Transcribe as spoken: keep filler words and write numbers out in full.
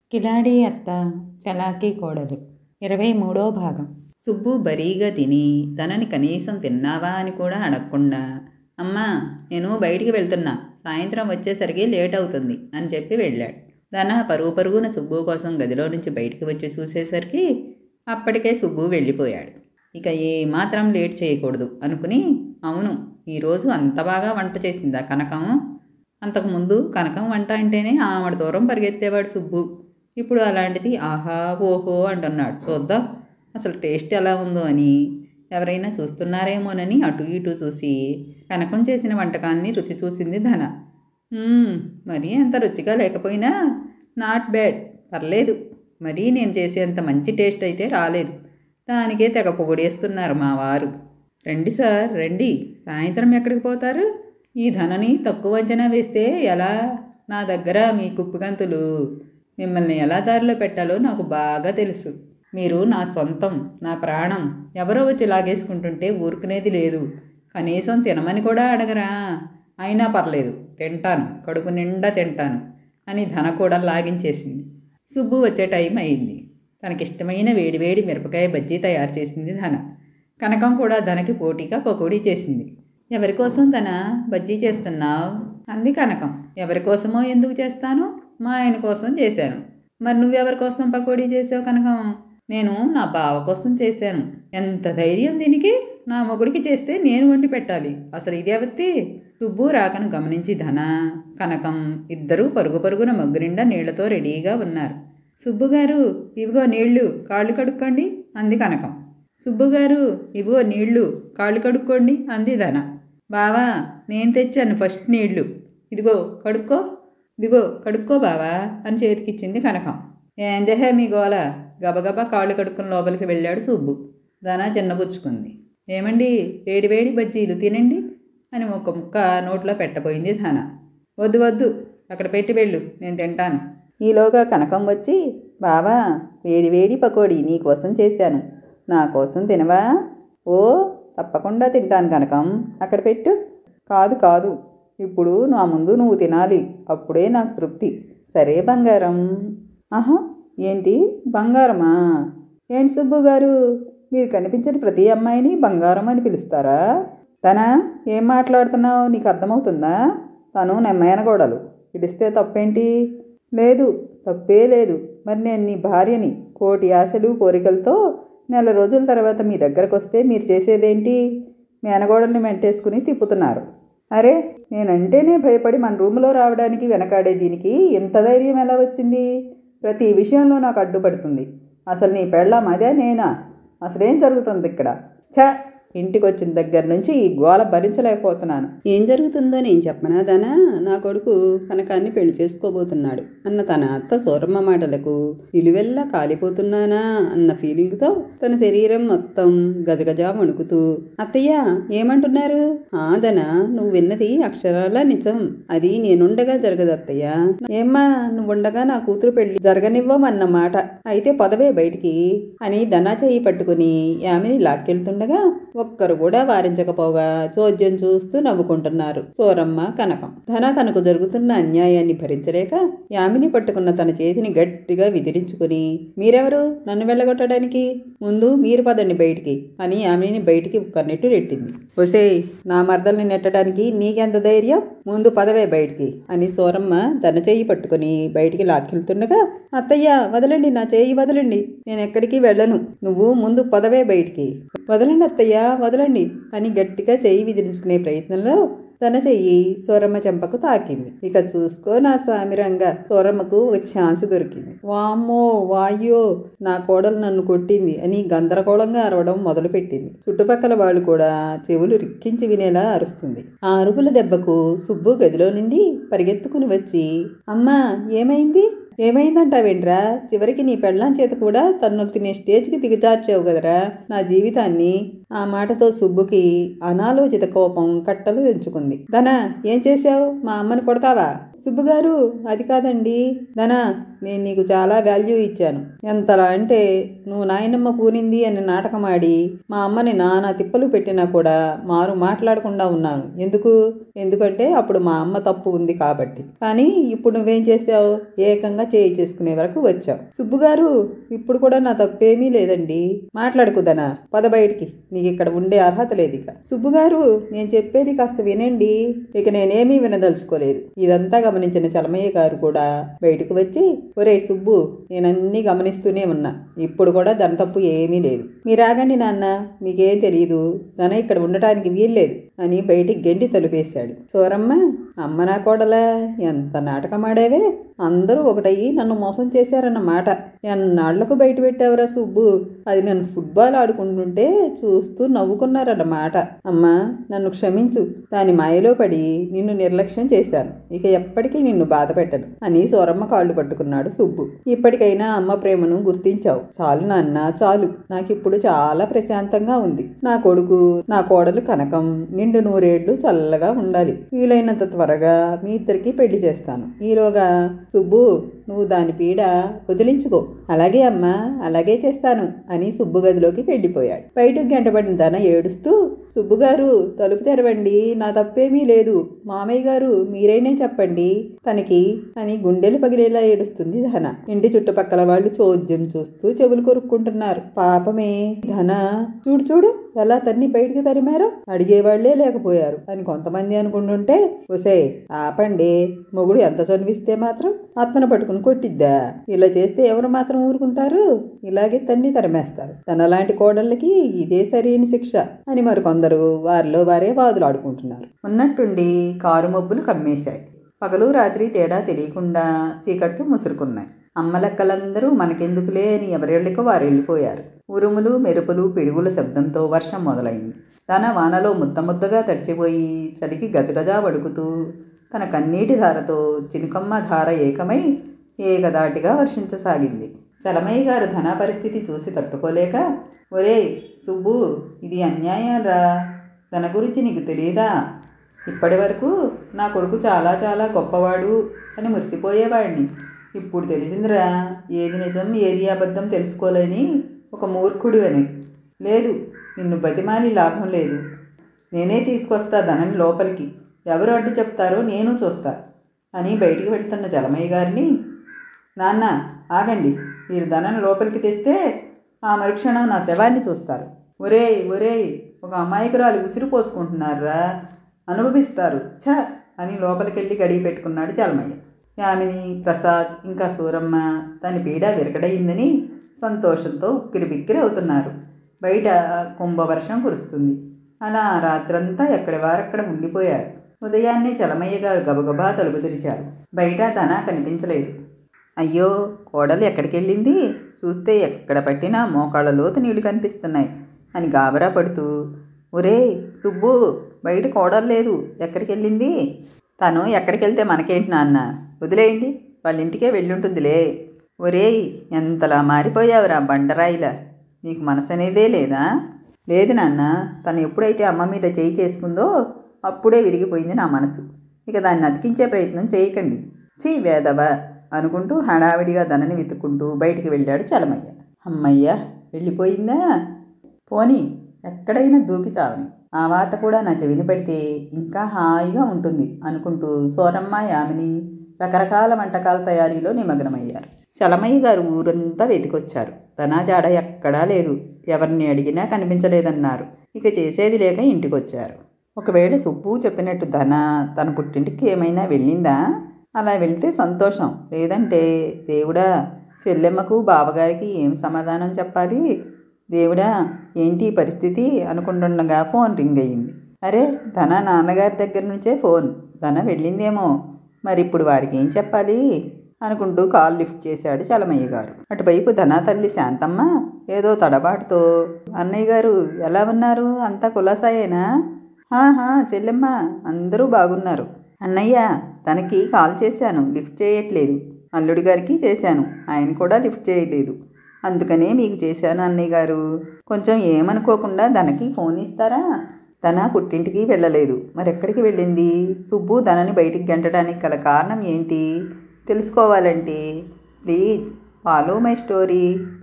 కిలాడి అత్త చలాకీ కోడలు ఇరవై మూడో భాగం. సుబ్బు బరీగా తిని తనని కనీసం తిన్నావా అని కూడా అడగకుండా, అమ్మా నేను బయటికి వెళ్తున్నా, సాయంత్రం వచ్చేసరికి లేట్ అవుతుంది అని చెప్పి వెళ్ళాడు. ధన పరుగు పరుగున సుబ్బు కోసం గదిలో నుంచి బయటికి వచ్చి చూసేసరికి అప్పటికే సుబ్బు వెళ్ళిపోయాడు. ఇక ఏ మాత్రం లేట్ చేయకూడదు అనుకుని, అవును ఈరోజు అంత బాగా వంట చేసిందా కనకం? అంతకుముందు కనకం వంట అంటేనే ఆవిడ దూరం పరిగెత్తేవాడు సుబ్బు. ఇప్పుడు అలాంటిది ఆహా ఓహో అంటున్నాడు. చూద్దాం అసలు టేస్ట్ ఎలా ఉందో అని. ఎవరైనా చూస్తున్నారేమోనని అటు ఇటు చూసి కనకం చేసిన వంటకాన్ని రుచి చూసింది ధన. మరీ అంత రుచిగా లేకపోయినా నాట్ బ్యాడ్, పర్లేదు. మరీ నేను చేసేంత మంచి టేస్ట్ అయితే రాలేదు. దానికే తెగ పొగిడేస్తున్నారు మా వారు. రండి సార్ రండి, సాయంత్రం ఎక్కడికి పోతారు? ఈ ధనని తక్కువ అంచనా వేస్తే ఎలా? నా దగ్గర మీ కుప్పిగంతులు. మిమ్మల్ని ఎలా దారిలో పెట్టాలో నాకు బాగా తెలుసు. మీరు నా సొంతం, నా ప్రాణం. ఎవరో వచ్చి లాగేసుకుంటుంటే ఊరుకునేది లేదు. కనీసం తినమని కూడా అడగరా? అయినా పర్లేదు, తింటాను, కడుపు నిండా తింటాను అని ధన కూడా లాగించేసింది. సుబ్బు వచ్చే టైం అయింది. తనకిష్టమైన వేడివేడి మిరపకాయ బజ్జీ తయారు చేసింది ధన. కనకం కూడా ధనకి పోటీగా పకోడీ చేసింది. ఎవరికోసం ధన బజ్జీ చేస్తున్నావు అంది కనకం. ఎవరికోసమో ఎందుకు చేస్తాను, మా ఆయన కోసం చేశాను. మరి నువ్వెవరి కోసం పకోడీ చేసావు కనకం? నేను నా బావ కోసం చేశాను. ఎంత ధైర్యం దీనికి? నా మొగుడికి చేస్తే నేను వండి పెట్టాలి. అసలు ఇదేవత్తి? సుబ్బు రాకను గమనించి ధన, కనకం ఇద్దరూ పరుగు పరుగున మగ్గు నిండా నీళ్లతో రెడీగా ఉన్నారు. సుబ్బుగారు ఇవిగో నీళ్లు, కాళ్ళు కడుక్కోండి అంది కనకం. సుబ్బుగారు ఇవిగో నీళ్లు, కాళ్ళు కడుక్కోండి అంది ధన. బావా నేను తెచ్చాను ఫస్ట్ నీళ్లు, ఇదిగో కడుక్కో, ఇదిగో కడుక్కో బావా అని చేతికిచ్చింది కనకం. ఏందేహే మీ గోల? గబగబా కాళ్ళు కడుక్కుని లోపలికి వెళ్ళాడు సుబ్బు. ధన చిన్నబుచ్చుకుంది. ఏమండి వేడి వేడి బజ్జీలు తినండి అని ఒక ముక్క నోట్లో పెట్టబోయింది ధన. వద్దు వద్దు, అక్కడ పెట్టి వెళ్ళు, నేను తింటాను. ఈలోగా కనకం వచ్చి, బావా వేడి వేడి పకోడీ నీ కోసం చేశాను, నా కోసం తినవా? ఓ తప్పకుండా తింటాను కనకం, అక్కడ పెట్టు. కాదు కాదు, ఇప్పుడు నా ముందు నువ్వు తినాలి, అప్పుడే నాకు తృప్తి. సరే బంగారం. ఆహా ఏంటి బంగారమా? ఏంటి సుబ్బు గారు, మీరు కనిపించిన ప్రతి అమ్మాయిని బంగారం అని పిలుస్తారా? తన ఏం మాట్లాడుతున్నావు, నీకు అర్థమవుతుందా? తను నెమ్మయనగోడలు, పిలిస్తే తప్పేంటి? లేదు తప్పే లేదు. మరి నేను నీ భార్యని, కోటి ఆశలు కోరికలతో నెల రోజుల తర్వాత మీ దగ్గరకు వస్తే మీరు చేసేదేంటి? మేనగోడల్ని మెంటేసుకుని తిప్పుతున్నారు. అరే నేనంటేనే భయపడి మన రూములో రావడానికి వెనకాడే దీనికి ఎంత ధైర్యం ఎలా వచ్చింది? ప్రతి విషయంలో నాకు అడ్డుపడుతుంది. అసలు నీ పెళ్ళాం అదే నేనా? అసలేం జరుగుతుంది ఇక్కడ? ఛ, ఇంటికి వచ్చిన దగ్గర నుంచి ఈ గోల భరించలేకపోతున్నాను. ఏం జరుగుతుందో నేను చెప్పనా ధన? నా కొడుకు కనకాన్ని పెళ్లి చేసుకోబోతున్నాడు అన్న తన అత్త సూరమ్మ మాటలకు నిలువెల్లా కాలిపోతున్నానా అన్న ఫీలింగ్తో తన శరీరం మొత్తం గజగజ వణుకుతూ, అత్తయ్య ఏమంటున్నారు? ఆ ధన, నువ్వు విన్నది అక్షరాల నిజం. అది నేనుండగా జరగదు అత్తయ్య. ఏమ్మా నువ్వుండగా నా కూతురు పెళ్లి జరగనివ్వమన్నమాట. అయితే పదవే బయటికి అని ధన చేయి పట్టుకుని యామిని లాక్కెళ్తుండగా ఒక్కరు కూడా వారించకపోగా చోద్యం చూస్తూ నవ్వుకుంటున్నారు సూరమ్మ కనకం. ధన తనకు జరుగుతున్న అన్యాయాన్ని భరించలేక యామిని పట్టుకున్న తన చేతిని గట్టిగా విదిరించుకుని, మీరెవరు నన్ను వెళ్ళగొట్టడానికి? ముందు మీరు పదండి బయటికి అని యామిని బయటికి కన్నెట్టు నెట్టింది. ఒసేయ్, నా మర్దల్ని నెట్టడానికి నీకెంత ధైర్యం? ముందు పదవే బయటికి అని సూరమ్మ ధన చేయి పట్టుకుని బయటికి లాక్కెళ్తుండగా, అత్తయ్య వదలండి, నా చేయి వదలండి, నేను ఎక్కడికి వెళ్ళను, నువ్వు ముందు పదవే బయటికి. వదలండి అత్తయ్య వదలండి అని గట్టిగా చెయ్యి విదిరించుకునే ప్రయత్నంలో తన చెయ్యి సూరమ్మ చెంపకు తాకింది. ఇక చూసుకో నా సామిరంగా, సూరమ్మకు ఒక ఛాన్స్ దొరికింది. వామ్మో వాయ్యో, నా కోడలు నన్ను కొట్టింది అని గందరగోళంగా అరవడం మొదలుపెట్టింది. చుట్టుపక్కల వాళ్ళు కూడా చెవులు రిక్కించి వినేలా అరుస్తుంది. ఆ అరుపుల దెబ్బకు సుబ్బు గదిలో నుండి పరిగెత్తుకుని వచ్చి, అమ్మా ఏమైంది ఏమైందంటావేంట్రా? చివరికి నీ పెళ్ళాం చేత కూడా తన్నులు తినే స్టేజ్కి దిగజార్చావు కదరా నా జీవితాన్ని. ఆ మాటతో సుబ్బుకి అనాలోచిత కోపం కట్టలు తెంచుకుంది. ధన ఏం చేశావు? మా అమ్మని కొడతావా? సుబ్బుగారు అది కాదండి ధనా, నేను నీకు చాలా వాల్యూ ఇచ్చాను. ఎంతలా అంటే నువ్వు నాయనమ్మ పూనింది అని నాటకమాడి మా అమ్మని నానా తిప్పలు పెట్టినా కూడా మారు మాట్లాడకుండా ఉన్నాను. ఎందుకు? ఎందుకంటే అప్పుడు మా అమ్మ తప్పు ఉంది కాబట్టి. కానీ ఇప్పుడు నువ్వేం చేసావు? ఏకంగా చేయి చేసుకునే వరకు వచ్చావు. సుబ్బుగారు ఇప్పుడు కూడా నా తప్పేమీ లేదండి. మాట్లాడుకుదనా, పద బయటికి, నీకు ఇక్కడ ఉండే అర్హత లేదు ఇక. సుబ్బుగారు నేను చెప్పేది కాస్త వినండి. ఇక నేనేమీ వినదలుచుకోలేదు. ఇదంతా గమనించిన చలమయ్య గారు కూడా బయటకు వచ్చి, ఒరే సుబ్బు, నేనన్నీ గమనిస్తూనే ఉన్నా, ఇప్పుడు కూడా ధన తప్పు ఏమీ లేదు. మీరాగండి నాన్న, మీకేం తెలియదు, ధన ఇక్కడ ఉండటానికి వీల్లేదు అని బయటికి గెండి తలుపేశాడు. సూరమ్మ, అమ్మ నా కోడలా, ఎంత నాటకం ఆడావే, అందరూ ఒకటయ్యి నన్ను మోసం చేశారన్నమాట. ఎన్నాళ్లకు బయట పెట్టావురా సుబ్బు, అది నన్ను ఫుట్బాల్ ఆడుకుంటుంటే చూస్తూ నవ్వుకున్నారన్నమాట. అమ్మా నన్ను క్షమించు, దాని మాయలో పడి నిన్ను నిర్లక్ష్యం చేశాను, ఇక ఎప్పటికీ నిన్ను బాధ పెట్టను అని సూరమ్మ కాళ్ళు పట్టుకున్నాడు సుబ్బు. ఇప్పటికైనా అమ్మ ప్రేమను గుర్తించావు, చాలు నాన్న చాలు, నాకిప్పుడు చాలా ప్రశాంతంగా ఉంది. నా కొడుకు నా కోడలు కనకం నిండు నూరేళ్లు చల్లగా ఉండాలి. వీలైనంత త్వరగా మీ ఇద్దరికి పెళ్లి చేస్తాను. ఈలోగా సుబ్బు నువ్వు దాని పీడ వదిలించుకో. అలాగే అమ్మా, అలాగే చేస్తాను అని సుబ్బు గదిలోకి వెళ్ళిపోయాడు. బయటకు గంటపడిన ధన ఏడుస్తూ, సుబ్బుగారు తలుపు తెరవండి, నా తప్పేమీ లేదు, మామయ్య గారు మీరైనా చెప్పండి తనకి అని గుండెలు పగిలేలా ఏడుస్తుంది ధన. ఇంటి చుట్టుపక్కల వాళ్ళు చోద్యం చూస్తూ చెవులు కొరుక్కుంటున్నారు. పాపమే ధన, చూడు చూడు ఎలా తన్ని బయటికి తరిమారో, అడిగేవాళ్లే లేకపోయారు అని కొంతమంది అనుకుంటుంటే, ఒసే ఆపండి, మొగుడు ఎంత చనివిస్తే మాత్రం అత్తను పట్టుకుని కొట్టిద్దా? ఇలా చేస్తే ఎవరు మాత్రం ఊరుకుంటారు? ఇలాగే తన్ని తరిమేస్తారు. తనలాంటి కోడళ్ళకి ఇదే సరైన శిక్ష అని మరికొందరు వారిలో వారే వాదులాడుకుంటున్నారు. ఉన్నట్టుండి కారు మబ్బులు కమ్మేశాయి. పగలు రాత్రి తేడా తెలియకుండా చీకట్లు ముసురుకున్నాయి. అమ్మ లెక్కలందరూ మనకెందుకులే అని ఎవరెళ్ళకో వారు వెళ్ళిపోయారు. ఉరుములు మెరుపులు పిడుగుల శబ్దంతో వర్షం మొదలైంది. తన వానలో ముద్ద ముద్దగా తడిచిపోయి చలికి గజగజా వడుకుతూ తన కన్నీటి ధారతో చినుకమ్మ ధార ఏకమై ఏకదాటిగా వర్షించసాగింది. చలమయ్య గారు ధన పరిస్థితి చూసి తట్టుకోలేక, ఒరే సుబ్బు, ఇది అన్యాయం రా, తన గురించి నీకు తెలియదా? ఇప్పటి వరకు నా కొడుకు చాలా చాలా గొప్పవాడు అని మురిసిపోయేవాడిని. ఇప్పుడు తెలిసిందిరా, ఏది నిజం ఏది అబద్ధం తెలుసుకోలేని ఒక మూర్ఖుడు అని. లేదు, నిన్ను బతిమాలి లాభం లేదు, నేనే తీసుకొస్తా ధనని లోపలికి, ఎవరు అడ్డు చెప్తారో నేను చూస్తా అని బయటికి వెళ్తున్న చలమయ్య గారిని, నాన్న ఆగండి, మీరు ధనను లోపలికి తెస్తే ఆ మరుక్షణం నా శవాన్ని చూస్తారు. ఒరేయ్ ఒరేయ్, ఒక అమాయకురాలు ఉసిరి పోసుకుంటున్నారా, అనుభవిస్తారు ఛ అని లోపలికెళ్ళి గడియ పెట్టుకున్నాడు చలమయ్య. యామిని, ప్రసాద్ ఇంకా సూరమ్మ తన పీడ విరగడయిందని సంతోషంతో ఉక్కిరి బిక్కిరి అవుతున్నారు. బయట కుంభవర్షం కురుస్తుంది. అలా రాత్రంతా ఎక్కడి వారక్కడ ఉండిపోయారు. ఉదయాన్నే చలమయ్య గారు గబగబా తలుపు తెరిచారు. బయట ధన కనిపించలేదు. అయ్యో, కోడలు ఎక్కడికి వెళ్ళింది? చూస్తే ఎక్కడ పట్టినా మోకాళ్ళ లోతు నీళ్లు కనిపిస్తున్నాయి అని గాబరా పడుతూ, ఒరే సుబ్బు, బయట కోడలు లేదు, ఎక్కడికి వెళ్ళింది? తను ఎక్కడికి వెళ్తే మనకేంటి నాన్న, వదిలేయండి, వాళ్ళ ఇంటికే వెళ్ళుంటుందిలే. ఒరేయ్, ఎంతలా మారిపోయావురా బండరాయిలా, నీకు మనసు అనేదే లేదా? లేదు నాన్న, తను ఎప్పుడైతే అమ్మ మీద చేయి చేసుకుందో అప్పుడే విరిగిపోయింది నా మనసు. ఇక దాన్ని అతికించే ప్రయత్నం చేయకండి, చీ వేదవ అనుకుంటూ హడావిడిగా ధనని వెతుక్కుంటూ బయటికి వెళ్ళాడు చలమయ్య. అమ్మయ్య, వెళ్ళిపోయిందా? పోనీ ఎక్కడైనా దూకి చావని, ఆ వాత కూడా నా చెవిని పడితే ఇంకా హాయిగా ఉంటుంది అనుకుంటూ సూరమ్మ, యామిని రకరకాల వంటకాల తయారీలో నిమగ్నమయ్యారు. చలమయ్య గారు ఊరంతా వెతికొచ్చారు. ధనా జాడ ఎక్కడా లేదు. ఎవరిని అడిగినా కనిపించలేదన్నారు. ఇక చేసేది లేక ఇంటికొచ్చారు. ఒకవేళ సుబ్బు చెప్పినట్టు ధన తన పుట్టింటికి ఏమైనా వెళ్ళిందా? అలా వెళ్తే సంతోషం, లేదంటే దేవుడా, చెల్లెమ్మకు బావగారికి ఏం సమాధానం చెప్పాలి? దేవుడా, ఏంటి పరిస్థితి అనుకుంటుండగా ఫోన్ రింగ్ అయ్యింది. అరే, ధన నాన్నగారి దగ్గర నుంచే ఫోన్. ధన వెళ్ళిందేమో, మరి ఇప్పుడు వారికి ఏం చెప్పాలి అనుకుంటూ కాల్ లిఫ్ట్ చేశాడు చలమయ్య గారు. అటువైపు ధనా తల్లి శాంతమ్మ ఏదో తడబాటుతో, అన్నయ్య గారు ఎలా ఉన్నారు, అంతా కులాసాయేనా? హాహా చెల్లెమ్మ, అందరూ బాగున్నారు. అన్నయ్య, తనకి కాల్ చేశాను, లిఫ్ట్ చేయట్లేదు. అల్లుడి గారికి చేశాను, ఆయన కూడా లిఫ్ట్ చేయలేదు. అందుకనే మీకు చేశాను అన్నయ్య గారు. కొంచెం ఏమనుకోకుండా ధనకి ఫోన్ ఇస్తారా? ధన పుట్టింటికి వెళ్ళలేదు. మరెక్కడికి వెళ్ళింది? సుబ్బు ధనని బయటికి గెంటడానికి గల కారణం ఏంటి? తెలుసుకోవాలంటే ప్లీజ్ ఫాలో మై స్టోరీ.